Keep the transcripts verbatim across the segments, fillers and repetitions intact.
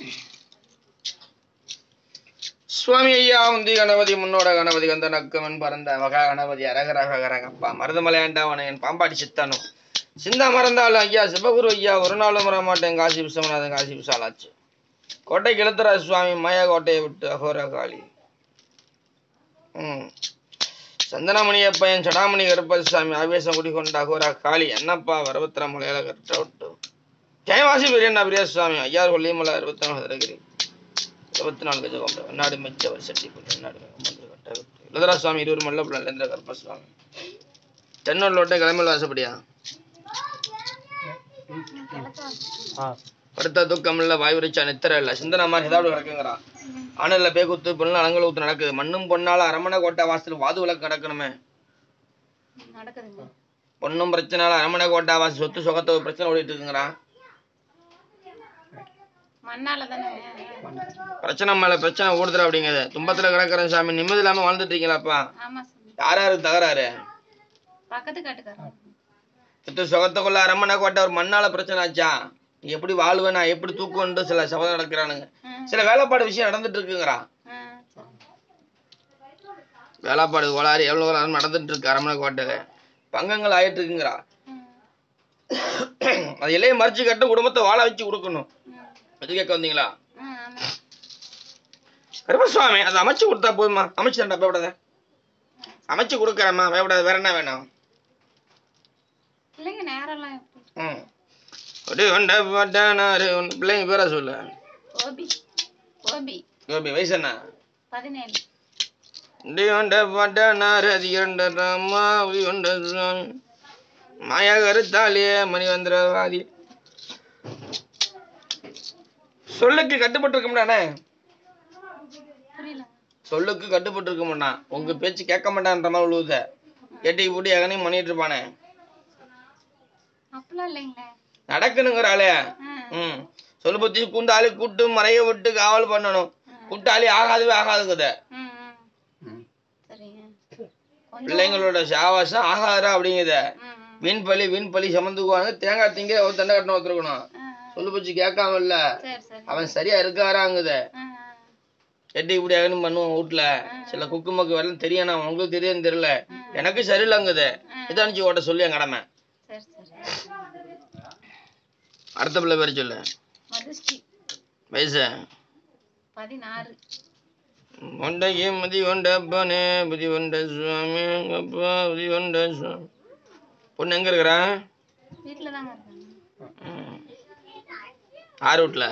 சுவாமி ஐயா உந்தி கணபதி முன்னோட கணபதி வந்த நக்கமன் பறந்த மகா கணபதி அரகரகரகப்பா மருதமலையாண்டவன என் பாம்பாடி சித்தானும் சிந்தா மறந்தாலும் ஐயா சிவகுரு ஐயா ஒரு நாளும் வர மாட்டேன் காசி விஸ்வநாதன் காசி விசாலாச்சு கோட்டைக்கு எழுத்துராஜ் சுவாமி மாயா கோட்டையை விட்டு அகோர காளி ம் சந்தனமணிய பையன் சடாமணி கருப்பதி சுவாமி ஆவேசம் குடிக்கொண்ட அகோரா காளி என்னப்பா வரபத்திர மலையாள கரெக்டா விட்டு ஜெயவாசி பிரியண்ணா பிரியா சுவாமி ஐயாறு கொல்லிமலை அறுபத்தி நாலு ஹதரகிரி இருபத்தி நாலு கஜ கொண்ட வெண்ணாடு மெச்சவர் செட்டி வெண்ணாடு கட்ட இளதரா சுவாமி இருவர் மல்லபுரம் நலேந்திர கருப்ப சுவாமி தென்னூர் லோட்டை கிளம்பல் வாசப்படியா படுத்த தூக்கம் இல்ல வாய் உரிச்சா நித்திர இல்ல சிந்தனமா ஏதாவது கிடக்குங்கிறான் ஆனல்ல பேகுத்து பொண்ணு அலங்கல் ஊத்து நடக்குது மண்ணும் பொண்ணால அரமணை கோட்டை வாசல் வாது விளக்கு நடக்கணுமே பொண்ணும் பிரச்சனால அரமணை கோட்டை வாசல் சொத்து சொகத்தை பிரச்சனை ஓடிட்டு இருக்குங்கிறான் பிரச்சனை மேல பிரச்சனை ஓடுதுற அப்படிங்கிறது துன்பத்துல கிடக்குற சாமி நிம்மதி இல்லாம வாழ்ந்துட்டு இருக்கீங்களாப்பா யார் யாருக்கு தகராறு சொத்து சொகத்துக்குள்ள அரமணை கோட்டை ஒரு மண்ணால பிரச்சனை ஆச்சா நீ எப்படி வாழ்வேன் நான் எப்படி தூக்குவேன் சில சபதம் நடக்கிறானுங்க சில வேலைப்பாடு விஷயம் நடந்துட்டு இருக்குங்கிறான் வேலைப்பாடு கோளாறு எவ்வளவு நடந்துட்டு இருக்கு அரமணை கோட்டையில பங்கங்கள் ஆயிட்டு இருக்குங்கிறா அது எல்லையை மறைச்சு கட்ட குடும்பத்தை வாழ வச்சு கொடுக்கணும் அது கேட்க வந்தீங்களா கருப்பசுவாமி அதை அமைச்சு கொடுத்தா போதுமா அமைச்சு தண்டா பயப்படாத அமைச்சு கொடுக்கறமா பயப்படாத வேற என்ன வேணும் பிள்ளைங்க பேரா சொல்லு வயசு என்ன மாயா கருத்தாலியே மணிவந்திரவாதி சொல்லுக்கு கட்டுப்பட்டு இருக்க மாட்டானே சொல்லுக்கு கட்டுப்பட்டு இருக்க மாட்டான் உங்க பேச்சு கேட்க மாட்டான்ற மாதிரி உழுவுத கேட்டிக்கு போட்டு எகனையும் பண்ணிட்டு இருப்பானே நடக்கணுங்கிறாளே ம் சொல்லு பத்தி கூண்டாளி கூட்டு மறைய விட்டு காவல் பண்ணணும் கூட்டாளி ஆகாதுவே ஆகாதுக்குத பிள்ளைங்களோட சாவாசம் ஆகாதா அப்படிங்குத வீண் பலி வீண் பலி சமந்துக்குவாங்க தேங்காய் திங்க ஒரு தண்டை கட்டணம் ஒத்துருக்கணும் சொல்லு பச்சு கேட்காம இல்ல அவன் சரியா இருக்காராங்குத எட்டி இப்படி ஆகணும் பண்ணுவான் வீட்டுல சில குக்கு மக்கு வரலாம் தெரியணும் உங்களுக்கு தெரியும் தெரியல எனக்கு சரியில்லைங்குத இதானிச்சு ஓட்ட சொல்லி என் கடமை அடுத்த பிள்ளை பேர் சொல்லு வயசு ஒண்டைக்கு மதி ஒண்ட அப்பானே புதி ஒண்ட சுவாமி அப்பா புதி ஒண்ட சுவாமி பொண்ணு எங்க இருக்கிறா ஆறு வீட்டுல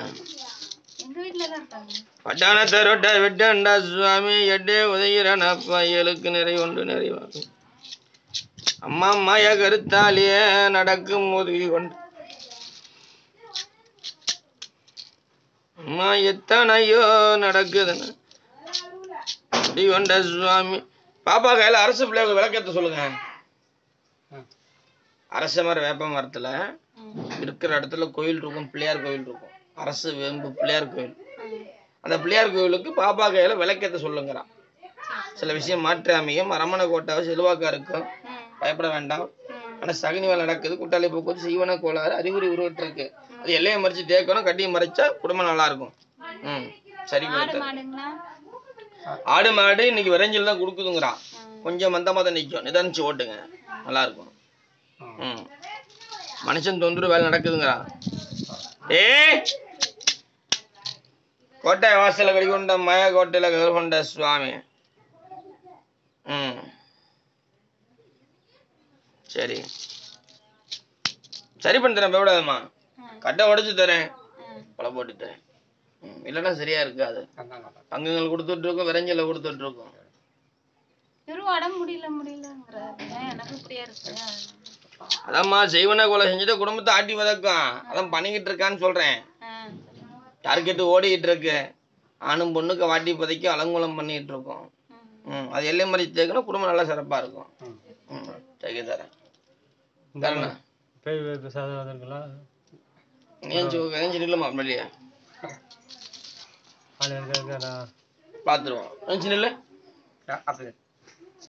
பட்டாணத்தை ரொட்ட விட்டண்டா சுவாமி எட்டே உதகிறான் அப்பா ஏழுக்கு நிறைய ஒன்று நிறைவாகும் அம்மா மாயா கருத்தாலியே நடக்கும் உதவி கொண்டு அம்மா எத்தனையோ நடக்குதுன்னு கொண்ட சுவாமி பாப்பா கையில அரசு பிள்ளைங்க விளக்கத்தை சொல்லுங்க அரச மரம் வேப்ப மரத்துல இருக்கிற இடத்துல கோயில் இருக்கும் பிள்ளையார் கோயில் இருக்கும் அரசு வேம்பு பிள்ளையார் கோயில் அந்த பிள்ளையார் கோயிலுக்கு பாப்பா கையில விளக்கத்தை சொல்லுங்கிறான் சில விஷயம் மாற்று அமையும் அரமணை கோட்டாவை செல்வாக்கா இருக்கும் பயப்பட வேண்டாம் ஆனா சகனி வேலை நடக்குது கூட்டாளி போக்குவரத்து செய்வன கோளாறு அறிகுறி உருவட்டு இருக்கு அது எல்லையை மறைச்சு தேக்கணும் கட்டியை மறைச்சா குடும்பம் நல்லா இருக்கும் ம் சரி ஆடு மாடு இன்னைக்கு விரைஞ்சல் தான் கொடுக்குதுங்கிறான் கொஞ்சம் மந்தமா தான் நிற்கும் நிதானிச்சு ஓட்டுங்க நல்லா இருக்கும் ம் மனுஷன் தொந்தரவு வேலை நடக்குதுங்கிறான் ஏ கோட்டை வாசல கடிகொண்ட மய கோட்டையில கருகொண்ட சுவாமி ம் சரி சரி பண்ணி தரேன் பயப்படாதம்மா கட்டை உடைச்சு தரேன் பழம் போட்டு தரேன் இல்லைன்னா சரியா இருக்காது பங்குகள் கொடுத்துட்டு இருக்கோம் விரைஞ்சல கொடுத்துட்டு இருக்கோம் அதாம்மா செய்வன கொலை செஞ்சுட்டு குடும்பத்தை ஆட்டி வதக்கும் அதான் பண்ணிக்கிட்டு இருக்கான்னு சொல்றேன் டார்கெட்டு ஓடிக்கிட்டு இருக்கு ஆணும் பொண்ணுக்கு வாட்டி பதைக்கி அலங்குலம் பண்ணிட்டு இருக்கோம் ம் அது எல்லை மாதிரி தேக்கணும் குடும்பம் நல்லா சிறப்பா இருக்கும் ம் சரி தரேன் தரேண்ணா பாத்துருவோம்